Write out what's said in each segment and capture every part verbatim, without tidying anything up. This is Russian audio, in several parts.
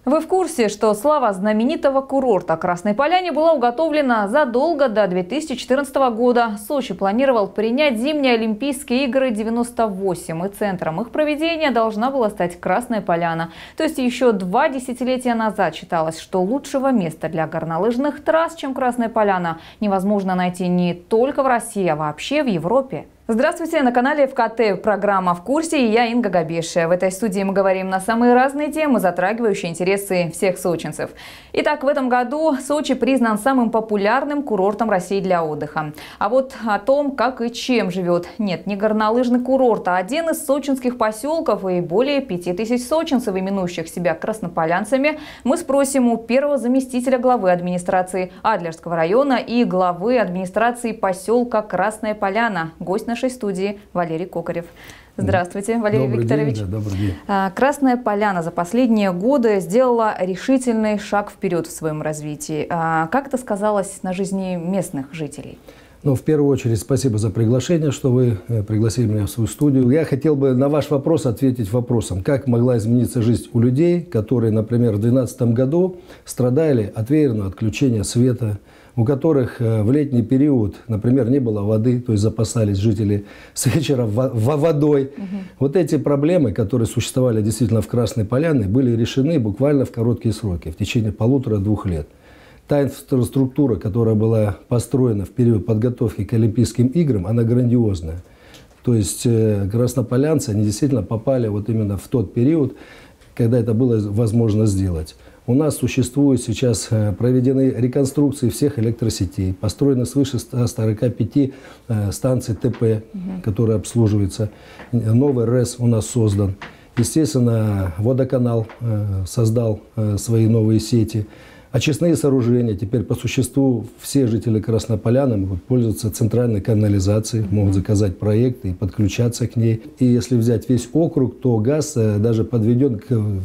Вы в курсе, что слава знаменитого курорта Красной Поляне была уготовлена задолго до две тысячи четырнадцатого года? Сочи планировал принять зимние Олимпийские игры девяносто восемь, и центром их проведения должна была стать Красная Поляна. То есть еще два десятилетия назад считалось, что лучшего места для горнолыжных трасс, чем Красная Поляна, невозможно найти не только в России, а вообще в Европе. Здравствуйте, на канале эф ка тэ программа «В курсе» и я, Инга Габешия. В этой студии мы говорим на самые разные темы, затрагивающие интересы всех сочинцев. Итак, в этом году Сочи признан самым популярным курортом России для отдыха. А вот о том, как и чем живет, нет, не горнолыжный курорт, а один из сочинских поселков и более пяти тысяч сочинцев, именующих себя краснополянцами, мы спросим у первого заместителя главы администрации Адлерского района и главы администрации поселка Красная Поляна, гость нашей студии Валерий Кокарев. Здравствуйте, Валерий добрый Викторович. День, да, добрый день. Красная Поляна за последние годы сделала решительный шаг вперед в своем развитии. Как это сказалось на жизни местных жителей? Ну, в первую очередь, спасибо за приглашение, что вы пригласили меня в свою студию. Я хотел бы на ваш вопрос ответить вопросом, как могла измениться жизнь у людей, которые, например, в две тысячи двенадцатом году страдали от веерного отключения света, у которых в летний период, например, не было воды, то есть запасались жители с вечера водой. Угу. Вот эти проблемы, которые существовали действительно в Красной Поляне, были решены буквально в короткие сроки, в течение полутора-двух лет. Та инфраструктура, которая была построена в период подготовки к Олимпийским играм, она грандиозная. То есть краснополянцы, они действительно попали вот именно в тот период, когда это было возможно сделать. У нас существует сейчас, проведены реконструкции всех электросетей, построено свыше ста сорока пяти станций тэ пэ, угу. которые обслуживаются. Новый рэс у нас создан. Естественно, водоканал создал свои новые сети. Очистные сооружения. Теперь по существу все жители Краснополяны могут пользоваться центральной канализацией, могут заказать проекты и подключаться к ней. И если взять весь округ, то газ даже подведен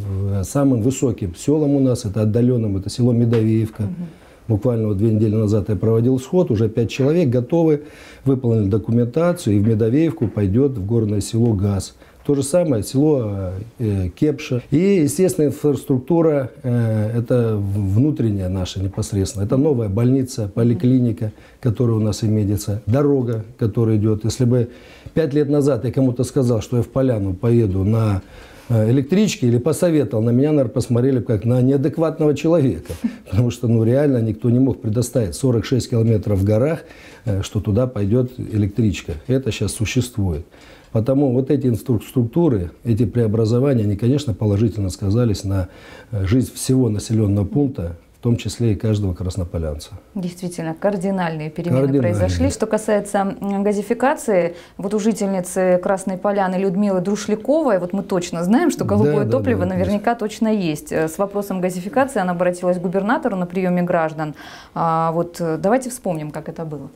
к самым высоким селам у нас. Это отдаленным, это село Медовеевка. Угу. Буквально вот две недели назад я проводил сход, уже пять человек готовы, выполнили документацию, и в Медовеевку пойдет в горное село газ. То же самое село э, Кепша. И, естественно, инфраструктура э, – это внутренняя наша непосредственно. Это новая больница, поликлиника, которая у нас имеется, дорога, которая идет. Если бы пять лет назад я кому-то сказал, что я в Поляну поеду на электричке или посоветовал, на меня, наверное, посмотрели как на неадекватного человека. Потому что ну, реально никто не мог предоставить сорок шесть километров в горах, что туда пойдет электричка. Это сейчас существует. Потому вот эти структуры, эти преобразования, они, конечно, положительно сказались на жизнь всего населенного пункта, в том числе и каждого краснополянца. Действительно, кардинальные перемены кардинальные. произошли. Что касается газификации, вот у жительницы Красной Поляны Людмилы Друшляковой, вот мы точно знаем, что голубое да, топливо да, да, наверняка точно есть. С вопросом газификации она обратилась к губернатору на приеме граждан. А вот давайте вспомним, как это было.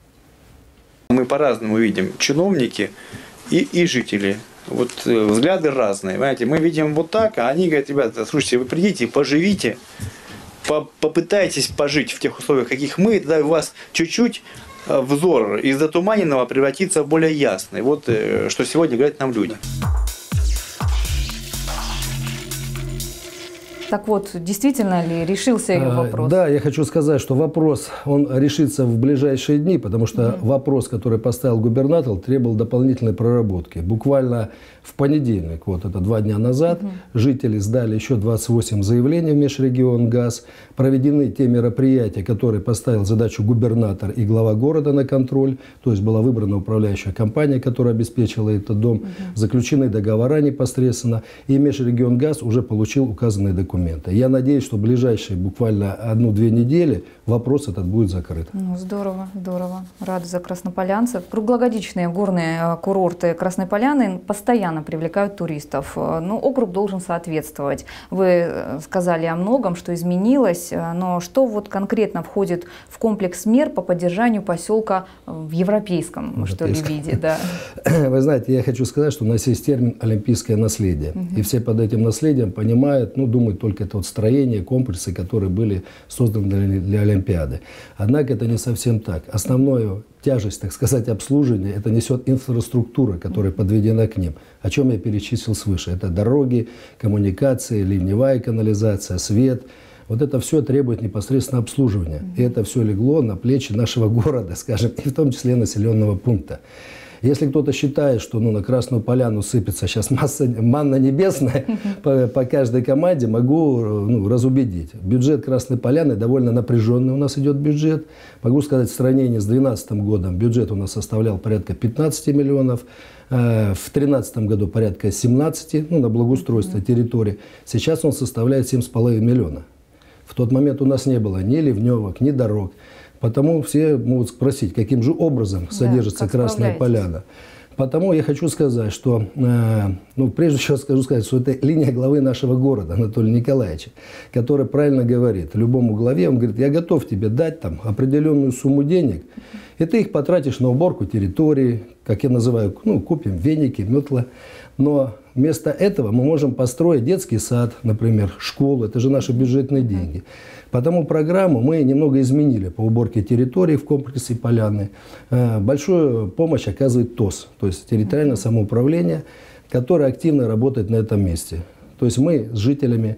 Мы по-разному видим чиновники и, и жители. Вот э, взгляды разные. Понимаете? Мы видим вот так, а они говорят: ребята, слушайте, вы придите, поживите, по попытайтесь пожить в тех условиях, каких мы, тогда у вас чуть-чуть э, взор из затуманенного превратится в более ясный. Вот э, что сегодня говорят нам люди. Так вот, действительно ли решился ее вопрос? Да, я хочу сказать, что вопрос, он решится в ближайшие дни, потому что mm-hmm. вопрос, который поставил губернатор, требовал дополнительной проработки. Буквально в понедельник, вот это два дня назад, mm-hmm. жители сдали еще двадцать восемь заявлений в Межрегионгаз. Проведены те мероприятия, которые поставил задачу губернатор и глава города на контроль. То есть была выбрана управляющая компания, которая обеспечила этот дом. Mm-hmm. Заключены договора непосредственно. И Межрегионгаз уже получил указанные документы. Я надеюсь, что в ближайшие буквально одну-две недели вопрос этот будет закрыт. Ну, здорово, здорово. Рада за краснополянцев. Круглогодичные горные курорты Красной Поляны постоянно привлекают туристов. Ну, округ должен соответствовать. Вы сказали о многом, что изменилось, но что вот конкретно входит в комплекс мер по поддержанию поселка в европейском, что ли, виде? Да. Вы знаете, я хочу сказать, что у нас есть термин «олимпийское наследие». Угу. И все под этим наследием понимают, ну, думают только поскольку это вот строения, комплексы, которые были созданы для, для Олимпиады. Однако это не совсем так. Основную тяжесть, так сказать, обслуживания это несет инфраструктура, которая подведена к ним, о чем я перечислил свыше. Это дороги, коммуникации, ливневая канализация, свет. Вот это все требует непосредственно обслуживания. И это все легло на плечи нашего города, скажем, и в том числе населенного пункта. Если кто-то считает, что ну, на Красную Поляну сыпется сейчас масса, манна небесная по, по каждой команде, могу ну, разубедить. Бюджет Красной Поляны довольно напряженный у нас идет бюджет. Могу сказать, в сравнении с две тысячи двенадцатым годом бюджет у нас составлял порядка пятнадцати миллионов. В две тысячи тринадцатом году порядка семнадцати, ну, на благоустройство территории. Сейчас он составляет семь с половиной миллиона. В тот момент у нас не было ни ливневок, ни дорог. Потому все могут спросить, каким же образом да, содержится Красная Поляна. Потому я хочу сказать, что, э, ну, прежде всего скажу сказать, что это линия главы нашего города, Анатолия Николаевича, который правильно говорит, любому главе, он говорит, я готов тебе дать там определенную сумму денег, и ты их потратишь на уборку территории, как я называю, ну, купим веники, метла. Но вместо этого мы можем построить детский сад, например, школу, это же наши бюджетные деньги. Потому программу мы немного изменили по уборке территории в комплексе Поляны. Большую помощь оказывает ТОС, то есть территориальное самоуправление, которое активно работает на этом месте. То есть мы с жителями,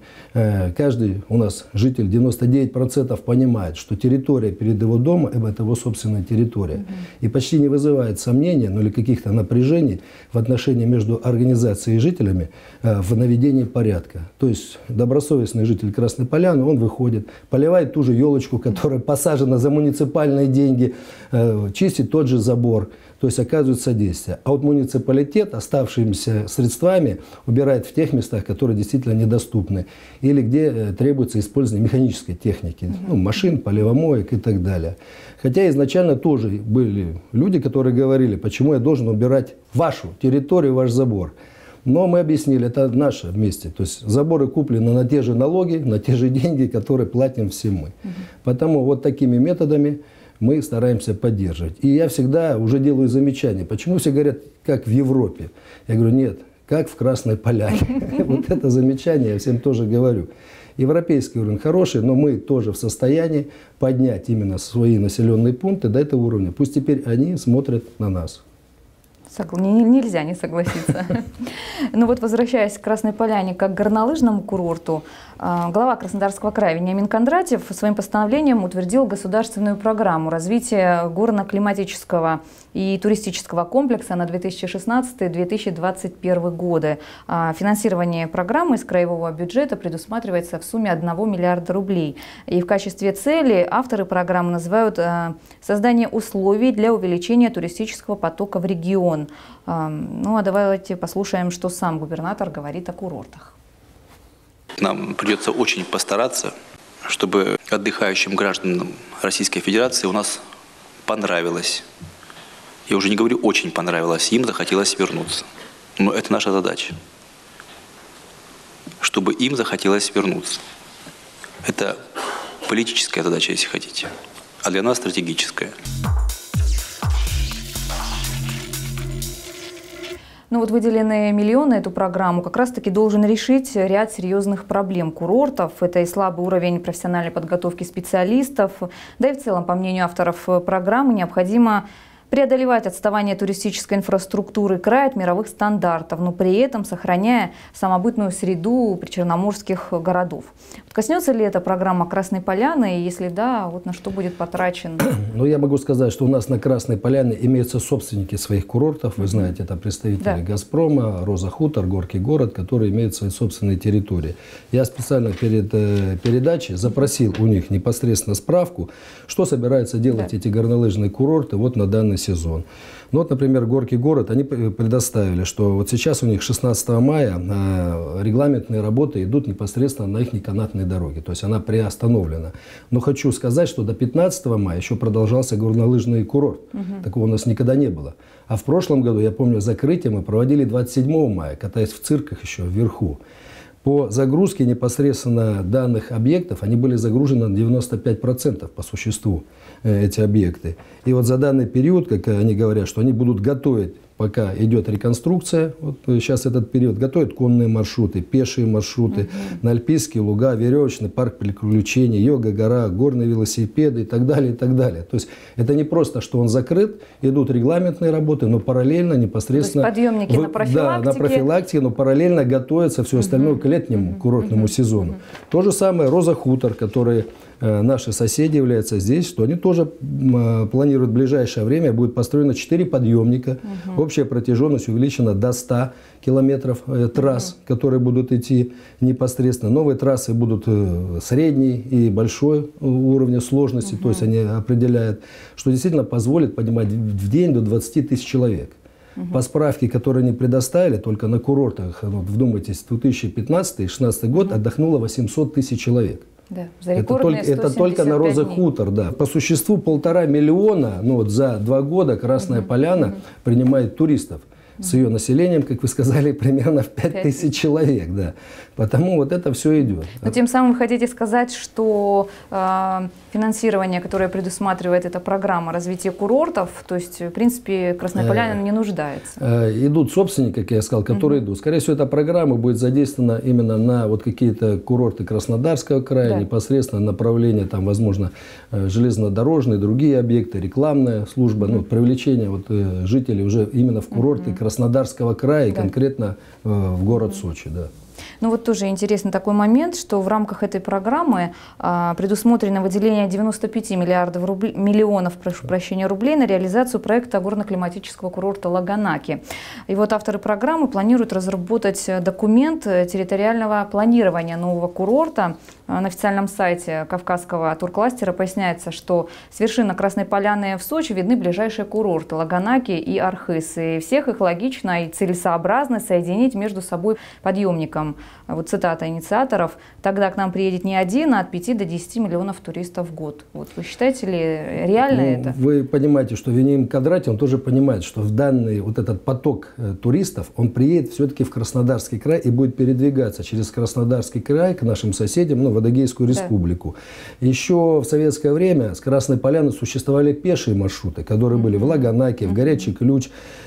каждый у нас житель, девяносто девять процентов понимает, что территория перед его домом – это его собственная территория. Mm-hmm. И почти не вызывает сомнения, ну или каких-то напряжений в отношении между организацией и жителями в наведении порядка. То есть добросовестный житель Красной Поляны, он выходит, поливает ту же елочку, которая посажена за муниципальные деньги, чистит тот же забор. То есть оказывает содействие. А вот муниципалитет оставшимися средствами убирает в тех местах, которые действительно недоступны. Или где требуется использование механической техники. Mm-hmm. Ну, машин, поливомоек и так далее. Хотя изначально тоже были люди, которые говорили, почему я должен убирать вашу территорию, ваш забор. Но мы объяснили, это наше вместе. То есть заборы куплены на те же налоги, на те же деньги, которые платим все мы. Mm-hmm. Потому вот такими методами мы стараемся поддерживать. И я всегда уже делаю замечания. Почему все говорят, как в Европе? Я говорю, нет, как в Красной Поляне. Вот это замечание я всем тоже говорю. Европейский уровень хороший, но мы тоже в состоянии поднять именно свои населенные пункты до этого уровня. Пусть теперь они смотрят на нас. Нельзя не согласиться. Ну вот, возвращаясь к Красной Поляне как к горнолыжному курорту, глава Краснодарского края Вениамин Кондратьев своим постановлением утвердил государственную программу развития горно-климатического и туристического комплекса на две тысячи шестнадцатый — две тысячи двадцать первый годы. Финансирование программы из краевого бюджета предусматривается в сумме одного миллиарда рублей. И в качестве цели авторы программы называют создание условий для увеличения туристического потока в регион. Ну а давайте послушаем, что сам губернатор говорит о курортах. Нам придется очень постараться, чтобы отдыхающим гражданам Российской Федерации у нас понравилось. Я уже не говорю очень понравилось, им захотелось вернуться. Но это наша задача. Чтобы им захотелось вернуться. Это политическая задача, если хотите, а для нас стратегическая. Ну вот выделенные миллионы эту программу как раз-таки должен решить ряд серьезных проблем курортов. Это и слабый уровень профессиональной подготовки специалистов. Да и в целом, по мнению авторов программы, необходимо преодолевать отставание туристической инфраструктуры края от мировых стандартов, но при этом сохраняя самобытную среду причерноморских городов. Вот коснется ли эта программа Красной Поляны, и если да, вот на что будет потрачен? Ну, я могу сказать, что у нас на Красной Поляне имеются собственники своих курортов. Вы знаете, это представители да. «Газпрома», «Роза Хутор», «Горький город», которые имеют свои собственные территории. Я специально перед э, передачей запросил у них непосредственно справку, что собираются делать да. эти горнолыжные курорты вот на данный сезон. Ну вот, например, Горький город, они предоставили, что вот сейчас у них шестнадцатого мая э, регламентные работы идут непосредственно на их канатной дороге, то есть она приостановлена. Но хочу сказать, что до пятнадцатого мая еще продолжался горнолыжный курорт. Угу. Такого у нас никогда не было. А в прошлом году, я помню, закрытие мы проводили двадцать седьмого мая, катаясь в цирках еще вверху. По загрузке непосредственно данных объектов, они были загружены на девяносто пять процентов по существу, эти объекты. И вот за данный период, как они говорят, что они будут готовить пока идет реконструкция, вот сейчас этот период, готовят конные маршруты, пешие маршруты, угу. на альпийские луга, веревочный парк приключений, йога-гора, горные велосипеды и так далее, и так далее. То есть это не просто, что он закрыт, идут регламентные работы, но параллельно непосредственно... То есть подъемники в, на профилактике? Да, на профилактике, но параллельно готовится все остальное угу. к летнему угу. курортному угу. сезону. Угу. То же самое Роза Хутор, который э, наши соседи являются здесь, что они тоже э, планируют в ближайшее время, будет построено четыре подъемника, угу. общая протяженность увеличена до ста километров э, трасс, угу. которые будут идти непосредственно. Новые трассы будут э, средней и большой уровня сложности, угу. то есть они определяют, что действительно позволит поднимать в день до двадцати тысяч человек. Угу. По справке, которые они предоставили, только на курортах, вот, вдумайтесь, две тысячи пятнадцатый — две тысячи шестнадцатый год угу. отдохнуло восемьсот тысяч человек. Да, за это, только, это только на Роза Хутор, да. По существу полтора миллиона, ну вот за два года Красная угу. Поляна угу. принимает туристов. С ее населением, как вы сказали, примерно в пять тысяч человек. Да. Потому вот это все идет. Но тем самым вы хотите сказать, что э, финансирование, которое предусматривает эта программа развития курортов, то есть, в принципе, Красная Поляна э, не нуждается? Э, идут собственники, как я сказал, которые uh-huh. идут. Скорее всего, эта программа будет задействована именно на вот какие-то курорты Краснодарского края, да. непосредственно направление, там, возможно, железнодорожные, другие объекты, рекламная служба, uh-huh. ну, привлечение вот, жителей уже именно в курорты uh-huh. Краснодарского края, и да. конкретно э, в город Сочи. Да. Ну вот тоже интересный такой момент, что в рамках этой программы а, предусмотрено выделение девяноста пяти миллиардов рублей, миллионов прошу прощения, рублей на реализацию проекта горно-климатического курорта Лаганаки. И вот авторы программы планируют разработать документ территориального планирования нового курорта. На официальном сайте Кавказского туркластера поясняется, что с вершины Красной Поляны в Сочи видны ближайшие курорты Лаганаки и Архыз. И всех их логично и целесообразно соединить между собой подъемником. Вот цитата инициаторов: «Тогда к нам приедет не один, а от пяти до десяти миллионов туристов в год». Вот вы считаете ли реально ну, это? Вы понимаете, что Вениамин Кондратий, он тоже понимает, что в данный вот этот поток э, туристов, он приедет все-таки в Краснодарский край и будет передвигаться через Краснодарский край к нашим соседям, ну, в Адыгейскую республику. Да. Еще в советское время с Красной Поляны существовали пешие маршруты, которые mm-hmm. были в Лаганаке, mm-hmm. в Горячий Ключ.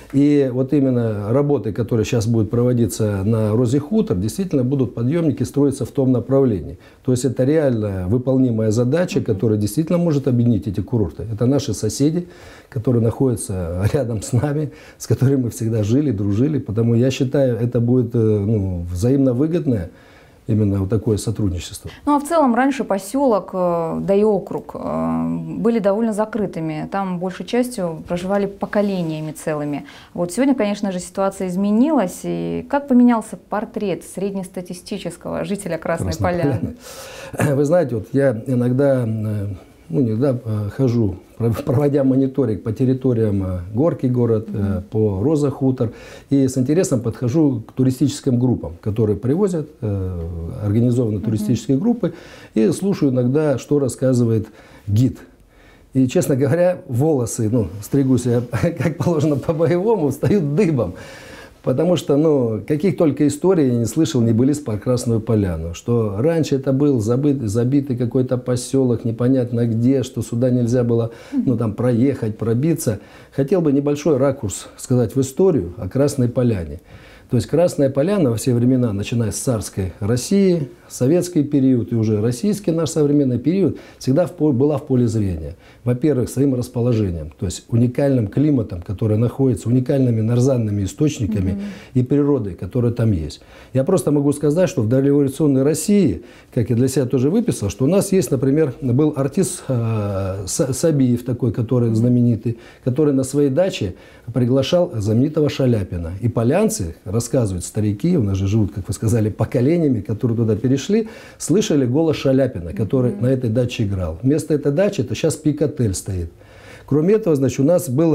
И вот именно работы, которые сейчас будут проводиться на Розе Хутор, действительно будут подъемники строиться в том направлении. То есть это реально выполнимая задача, которая действительно может объединить эти курорты. Это наши соседи, которые находятся рядом с нами, с которыми мы всегда жили, дружили. Потому я считаю, это будет ну, взаимно выгодное именно вот такое сотрудничество. Ну а в целом раньше поселок, да и округ были довольно закрытыми. Там большей частью проживали поколениями целыми. Вот сегодня, конечно же, ситуация изменилась. И как поменялся портрет среднестатистического жителя Красной, Красной Поляны? Поляны? Вы знаете, вот я иногда, ну, иногда хожу, проводя мониторинг по территориям Горький город, mm-hmm. по Роза Хутор. И с интересом подхожу к туристическим группам, которые привозят, организованные mm-hmm. туристические группы, и слушаю иногда, что рассказывает гид. И, честно говоря, волосы, ну, стригусь я, как положено, по-боевому, встают дыбом. Потому что, ну, каких только историй я не слышал, не были про Красную Поляну. Что раньше это был забыт, забитый какой-то поселок, непонятно где, что сюда нельзя было, ну, там, проехать, пробиться. Хотел бы небольшой ракурс сказать в историю о Красной Поляне. То есть Красная Поляна во все времена, начиная с царской России, советский период и уже российский наш современный период, всегда в поле, была в поле зрения. Во-первых, своим расположением, то есть уникальным климатом, который находится, уникальными нарзанными источниками mm-hmm. и природой, которая там есть. Я просто могу сказать, что в дореволюционной России, как я для себя тоже выписал, что у нас есть, например, был артист э, Сабиев такой, который mm-hmm. знаменитый, который на своей даче приглашал знаменитого Шаляпина. И полянцы, рассказывают старики, у нас же живут, как вы сказали, поколениями, которые туда перешли, слышали голос Шаляпина, который mm-hmm. на этой даче играл. Вместо этой дачи это сейчас Пик-отель стоит. Кроме этого, значит, у нас был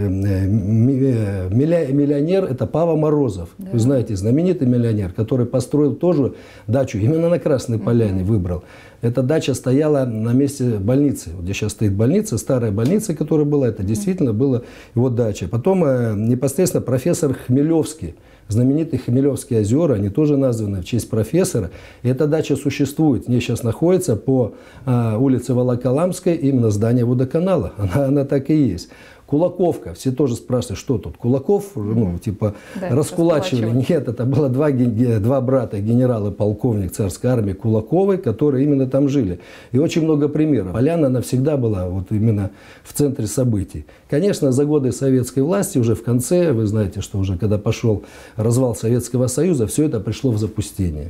миллионер, это Пава Морозов. Да. Вы знаете, знаменитый миллионер, который построил тоже дачу, именно на Красной Поляне mm-hmm. выбрал. Эта дача стояла на месте больницы, где сейчас стоит больница, старая больница, которая была, это действительно mm-hmm. была его дача. Потом непосредственно профессор Хмелевский. Знаменитые Хмелевские озера, они тоже названы в честь профессора. И эта дача существует. В ней сейчас находится по а, улице Волоколамской именно здание водоканала. Она, она так и есть. Кулаковка. Все тоже спрашивают, что тут? Кулаков, ну, типа, да, раскулачивали. Нет, это было два, два брата, генерал и полковник царской армии Кулаковы, которые именно там жили. И очень много примеров. Поляна, она всегда была вот именно в центре событий. Конечно, за годы советской власти, уже в конце, вы знаете, что уже когда пошел развал Советского Союза, все это пришло в запустение.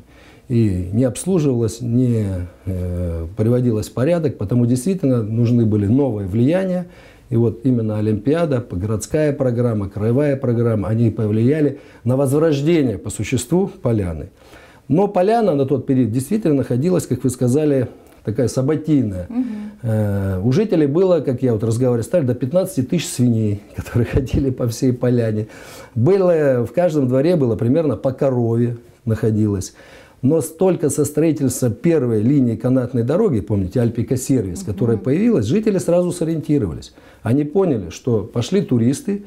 И не обслуживалось, не э, приводилось в порядок, потому действительно нужны были новые влияния. И вот именно Олимпиада, городская программа, краевая программа, они повлияли на возрождение по существу поляны. Но поляна на тот период действительно находилась, как вы сказали, такая событийная. Угу. Э, у жителей было, как я вот разговаривал, стали до пятнадцати тысяч свиней, которые ходили по всей поляне. Было, в каждом дворе было примерно по корове находилось. Но только со строительства первой линии канатной дороги, помните, Альпика-сервис, угу. которая появилась, жители сразу сориентировались. Они поняли, что пошли туристы,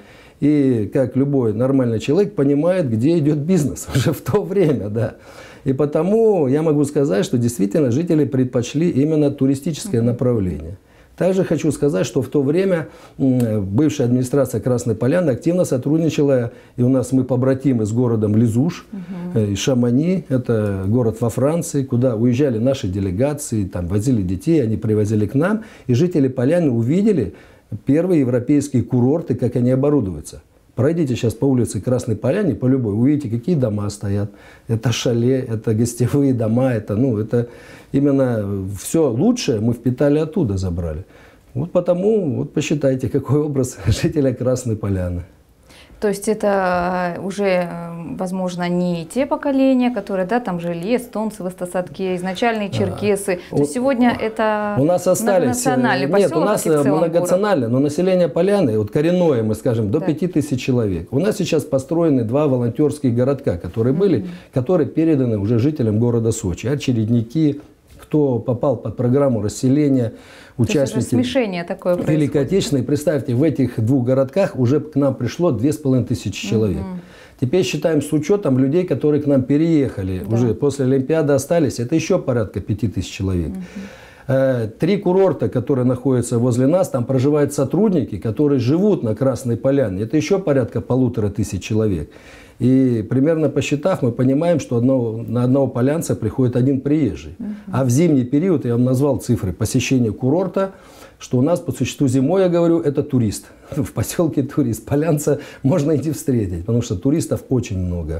и как любой нормальный человек понимает, где идет бизнес уже в то время, да. И потому я могу сказать, что действительно жители предпочли именно туристическое угу. направление. Также хочу сказать, что в то время бывшая администрация Красной Поляны активно сотрудничала, и у нас мы побратимы с городом Лизуш, угу. и Шамани, это город во Франции, куда уезжали наши делегации, там возили детей, они привозили к нам, и жители Поляны увидели первые европейские курорты, как они оборудуются. Пройдите сейчас по улице Красной Поляне, по любой, увидите, какие дома стоят. Это шале, это гостевые дома, это, ну, это именно все лучшее мы впитали оттуда, забрали. Вот потому, вот посчитайте, какой образ жителя Красной Поляны. То есть это уже, возможно, не те поколения, которые, да, там жили эстонцы в Эстосадке, изначальные черкесы. А, То есть сегодня это у нас остались, многонациональный поселок. Нет, у нас многонациональный, но население Поляны, вот коренное, мы скажем, до да. пяти тысяч человек. У нас сейчас построены два волонтерских городка, которые были, mm-hmm. которые переданы уже жителям города Сочи. Очередники, кто попал под программу расселения, участники смешение такое Великой Отечественной. Представьте, в этих двух городках уже к нам пришло две с половиной тысячи человек. Угу. Теперь считаем с учетом людей, которые к нам переехали, да. уже после Олимпиады остались, это еще порядка пяти тысяч человек. Угу. Три курорта, которые находятся возле нас, там проживают сотрудники, которые живут на Красной Поляне. Это еще порядка полутора тысяч человек. И примерно посчитав, мы понимаем, что одного, на одного полянца приходит один приезжий. Uh-huh. А в зимний период, я вам назвал цифры посещения курорта, что у нас по существу зимой, я говорю, это турист. В поселке турист. Полянца можно идти встретить, потому что туристов очень много.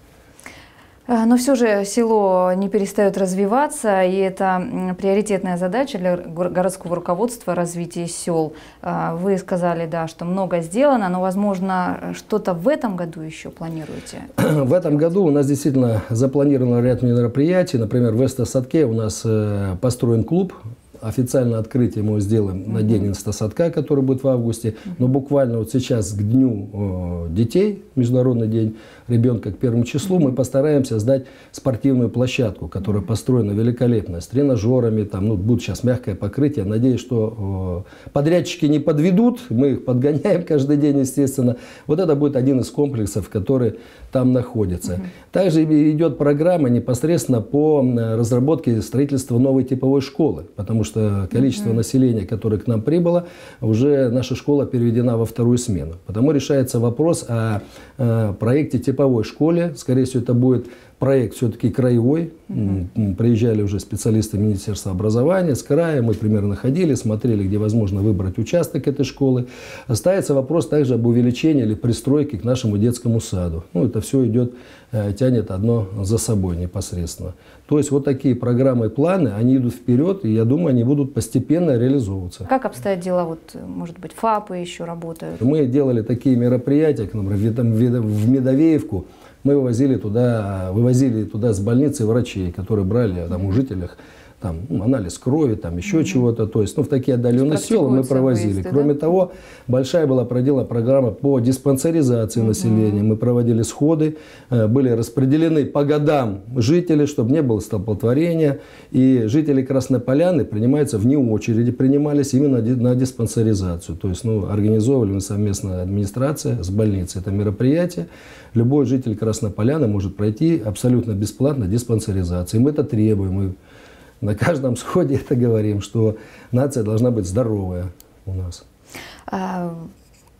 Но все же село не перестает развиваться, и это приоритетная задача для городского руководства развития сел. Вы сказали, да, что много сделано, но, возможно, что-то в этом году еще планируете? В этом году у нас действительно запланирован ряд мероприятий. Например, в Эстосадке у нас построен клуб. Официальное открытие мы сделаем uh-huh. на день Эстосадка, который будет в августе. Uh-huh. Но буквально вот сейчас к Дню э, детей, Международный день ребенка, к первому числу, uh-huh. мы постараемся сдать спортивную площадку, которая uh-huh. построена великолепно, с тренажерами. Там, ну, будет сейчас мягкое покрытие. Надеюсь, что э, подрядчики не подведут. Мы их подгоняем каждый день, естественно. Вот это будет один из комплексов, который там находится. Uh-huh. Также идет программа непосредственно по разработке строительства новой типовой школы. Потому что количество uh-huh. населения, которое к нам прибыло, уже наша школа переведена во вторую смену. Потому решается вопрос о, о проекте типовой школе. Скорее всего, это будет проект все-таки краевой. Uh-huh. Приезжали уже специалисты Министерства образования с края. Мы примерно ходили, смотрели, где возможно выбрать участок этой школы. Ставится вопрос также об увеличении или пристройке к нашему детскому саду. Ну, это все идет, тянет одно за собой непосредственно. То есть вот такие программы и планы, они идут вперед, и я думаю, они будут постепенно реализовываться. Как обстоят дела? Вот, может быть, ФАПы еще работают? Мы делали такие мероприятия, например, в Медовеевку. Мы вывозили туда, вывозили туда с больницы врачей, которые брали там, у жителей там, анализ крови, там, еще mm-hmm. чего-то. То есть, ну, в такие отдаленные села мы провозили. Выезды, Кроме да? того, большая была проделана программа по диспансеризации mm-hmm. населения. Мы проводили сходы, были распределены по годам жители, чтобы не было столпотворения. И жители Красной Поляны принимаются вне очереди, принимались именно на диспансеризацию. То есть, ну, организовывали мы совместно администрация с больницей это мероприятие. Любой житель Красной Поляны может пройти абсолютно бесплатно диспансеризацию. И мы это требуем. Мы на каждом сходе это говорим, что нация должна быть здоровая у нас.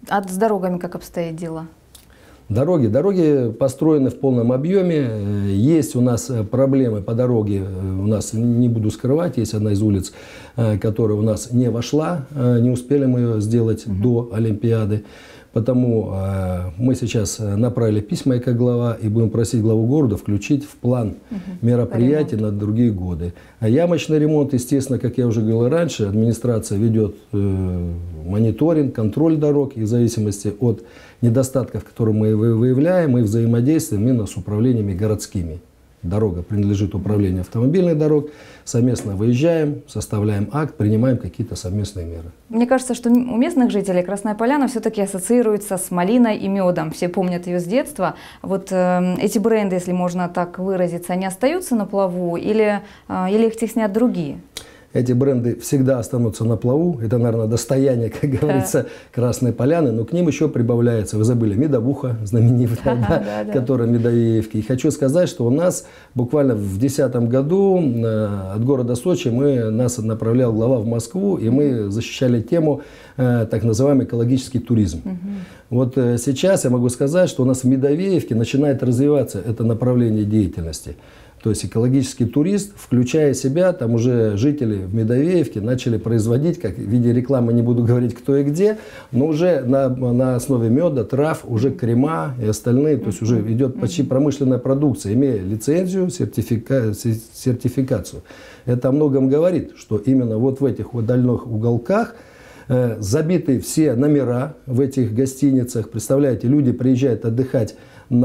А с дорогами как обстоят дела? Дороги. Дороги построены в полном объеме. Есть у нас проблемы по дороге. У нас, не буду скрывать, есть одна из улиц, которая у нас не вошла. Не успели мы ее сделать угу. до Олимпиады. Потому э, мы сейчас направили письма как глава и будем просить главу города включить в план угу. мероприятий на другие годы. А ямочный ремонт, естественно, как я уже говорил раньше, администрация ведет э, мониторинг, контроль дорог. И в зависимости от недостатков, которые мы выявляем, мы взаимодействуем именно с управлениями городскими. Дорога принадлежит управлению автомобильных дорог. Совместно выезжаем, составляем акт, принимаем какие-то совместные меры. Мне кажется, что у местных жителей Красная Поляна все-таки ассоциируется с малиной и медом. Все помнят ее с детства. Вот э, эти бренды, если можно так выразиться, они остаются на плаву или, э, или их теснят другие? Эти бренды всегда останутся на плаву. Это, наверное, достояние, как говорится, да. Красной Поляны. Но к ним еще прибавляется, вы забыли, медовуха знаменитая, да, да, да. которая Медовеевки. И хочу сказать, что у нас буквально в две тысячи десятом году э, от города Сочи мы, нас направлял глава в Москву, и мы защищали тему э, так называемый экологический туризм. Угу. Вот э, сейчас я могу сказать, что у нас в Медовеевке начинает развиваться это направление деятельности. То есть экологический турист, включая себя, там уже жители в Медовеевке начали производить, как в виде рекламы не буду говорить кто и где, но уже на, на основе меда, трав, уже крема и остальные, то есть уже идет почти промышленная продукция, имея лицензию, сертифика, сертификацию. Это о многом говорит, что именно вот в этих удальных уголках э, забиты все номера в этих гостиницах. Представляете, люди приезжают отдыхать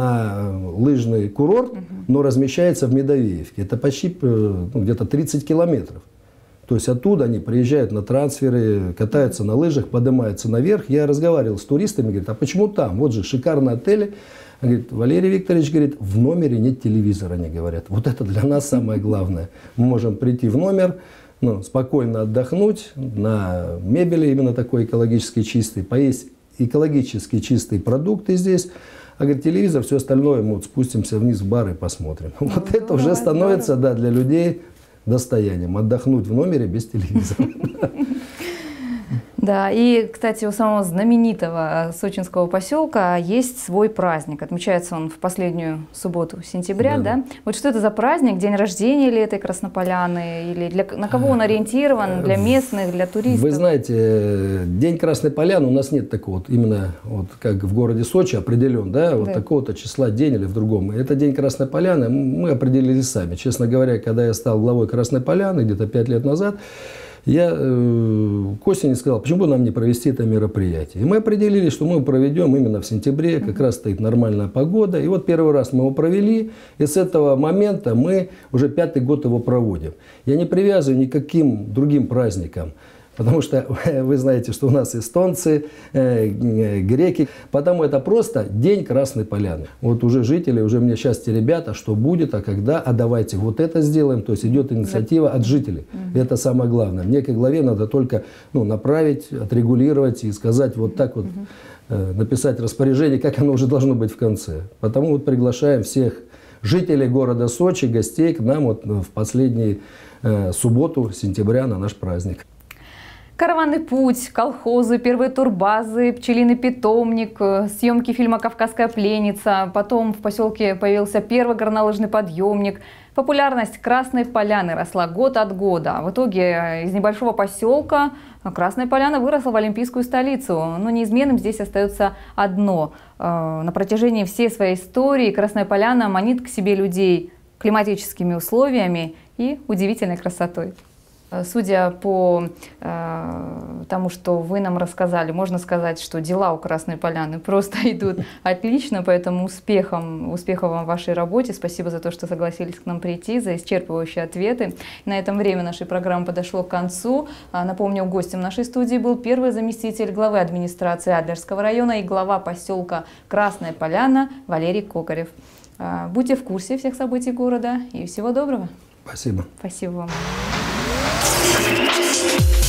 на лыжный курорт, угу. но размещается в Медовеевке. Это почти ну, где-то тридцать километров. То есть оттуда они приезжают на трансферы, катаются на лыжах, поднимаются наверх. Я разговаривал с туристами, говорит, а почему там? Вот же шикарные отели. Говорит, Валерий Викторович, говорит, в номере нет телевизора, они говорят. Вот это для нас самое главное. Мы можем прийти в номер, ну, спокойно отдохнуть, на мебели именно такой экологически чистый, поесть экологически чистые продукты здесь. А говорит, телевизор, все остальное, мы вот спустимся вниз в бар и посмотрим. Ну, вот это уже становится, да, для людей достоянием. Отдохнуть в номере без телевизора. Да, и, кстати, у самого знаменитого сочинского поселка есть свой праздник. Отмечается он в последнюю субботу сентября, да? да? Вот что это за праздник? День рождения ли этой Краснополяны? Или для, на кого он ориентирован? Для местных, для туристов? Вы знаете, День Красной Поляны у нас нет такого, вот, именно вот, как в городе Сочи определен, да, вот да. такого-то числа день или в другом. Это День Красной Поляны мы определили сами. Честно говоря, когда я стал главой Красной Поляны где-то пять лет назад, я э, к осени сказал, почему бы нам не провести это мероприятие. И мы определили, что мы проведем именно в сентябре, как раз стоит нормальная погода. И вот первый раз мы его провели, и с этого момента мы уже пятый год его проводим. Я не привязываю ни к каким другим праздникам. Потому что вы знаете, что у нас эстонцы, э, греки. Потому это просто День Красной Поляны. Вот уже жители, уже мне сейчас те ребята, что будет, а когда, а давайте вот это сделаем. То есть идет инициатива от жителей. Mm-hmm. Это самое главное. Мне как главе надо только ну, направить, отрегулировать и сказать вот так вот, mm-hmm. э, написать распоряжение, как оно уже должно быть в конце. Потому вот приглашаем всех жителей города Сочи, гостей к нам вот в последнюю э, субботу сентября на наш праздник. Караванный путь, колхозы, первые турбазы, пчелиный питомник, съемки фильма «Кавказская пленница». Потом в поселке появился первый горнолыжный подъемник. Популярность Красной Поляны росла год от года. В итоге из небольшого поселка Красная Поляна выросла в олимпийскую столицу. Но неизменным здесь остается одно. На протяжении всей своей истории Красная Поляна манит к себе людей климатическими условиями и удивительной красотой. Судя по э, тому, что вы нам рассказали, можно сказать, что дела у Красной Поляны просто идут отлично, поэтому успехом, успехов вам в вашей работе. Спасибо за то, что согласились к нам прийти, за исчерпывающие ответы. На этом время нашей программы подошло к концу. Напомню, гостем нашей студии был первый заместитель главы администрации Адлерского района и глава поселка Красная Поляна Валерий Кокарев. Будьте в курсе всех событий города и всего доброго. Спасибо. Спасибо вам.